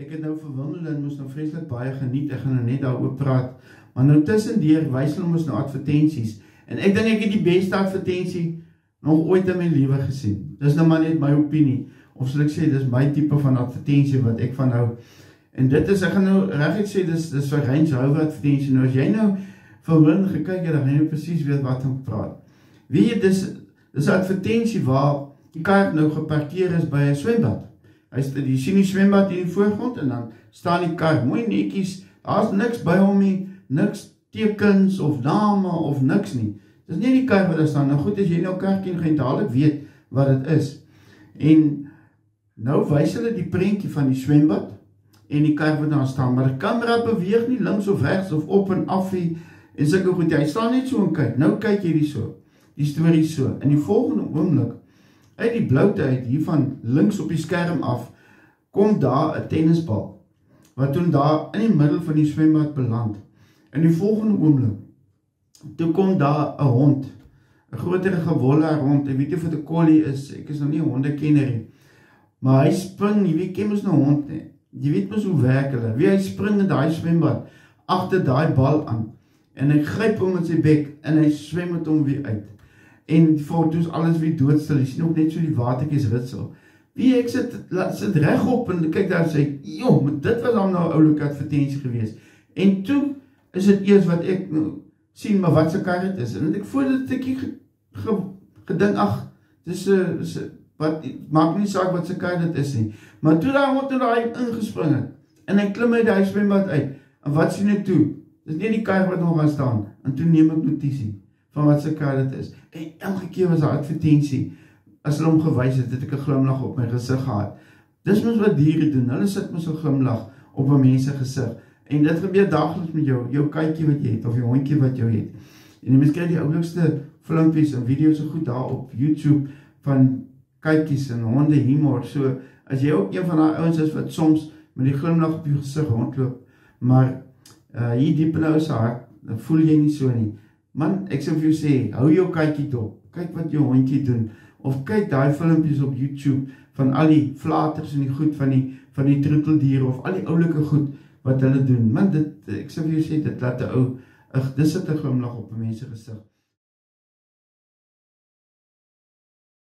ek het nou vir Wilmelin moes nou vreeslik baie geniet, ek gaan nou net daaroor praat, maar nou tussendeur wys hulle ons nou advertensies, en ek dink ek het die beste advertensie nog ooit in my lewe gesien. Dis nou maar net my opinie, of sal ek sê, dis my type van advertensie wat ek van hou. En dit is, ek gaan nou reguit sê, dis vir Range Rover advertensie. Nou as jy nou verhoorn gekyk het, dan gaan jy presies weet wat om praat. Weet jy, dis 'n advertensie waar die kar nou geparkeer is by 'n swembad. Jy sien die swembad hier in die voorgrond en dan staan die kar mooi netjies, daar's niks by hom nie, niks tekens of name of niks nie. Dis nie die kar wat daar staan. Nou goed, as jy nou kar ken, gaan jy dadelik weet wat dit is. En nou wys hulle die prentjie van die swembad en die kar wat daar staan, maar die kamera beweeg nie links of regs of op en af nie, en sulke goed, hy staan net so en kyk. Nou kyk jy die storie so. In die volgende oomblik, uit die bloute uit, hier van links op die skerm af, kom daar 'n tennisbal, wat toen daar in die middel van die swembad beland. In die volgende oomblik, toe kom daar 'n hond, 'n grotere gewolle hond, ek weet nie of dit 'n collie is, ek is nog nie 'n hondekenner nie, maar hy spring, jy weet, ken mos nou hond nie, jy weet mos hoe werk hulle, wie hy spring in die swembad, agter die bal aan, en hy gryp hom met sy bek, en hy swem met hom weer uit, en voortoes alles weer doodstil, jy sien ook net so die watertjies ritsel. Wie ek sit reg op, en kyk daar sê, joh, maar dit was dan nou 'n oulike advertensie gewees, en toe is dit eers wat ek nou sien, maar wat se kar dit is, en ek voordat ek gedink, ag, dis wat, maak nie saak wat se kar dit is nie, maar toe daar hond hy ingespring het, en hy klim uit die swembad uit, en wat sien ek toe? Dis nie die kar wat nog gaan staan, en toe neem ek notisie van wat se kar dit is, en elke keer was daar advertensie, as hulle hom gewys het, het ek 'n glimlag op my gesig gehad. Dis mos wat diere doen, hulle sit mos 'n glimlag op 'n mens se gesig, en dit gebeur daagliks met jou katjie wat jy het, of jou hondjie wat jy het, en die mens kry die oulikste filmpies en video's so goed daar op YouTube, van kykies en honde humor, so, as jy ook een van die ouens is, wat soms met die glimlag op jou gesig rondloop, maar hier diep in sy hart, dan voel jy nie so nie. Man, ek sal vir jou sê, hou jou kykie dop, kyk wat jou hondjie doen, of kyk die filmpies op YouTube, van al die flaters en die goed van die troeteldiere, of al die oulike goed, wat hulle doen. Man, ek sal vir jou sê, dit laat 'n ou, dit sit 'n glimlag op 'n mens se gesig.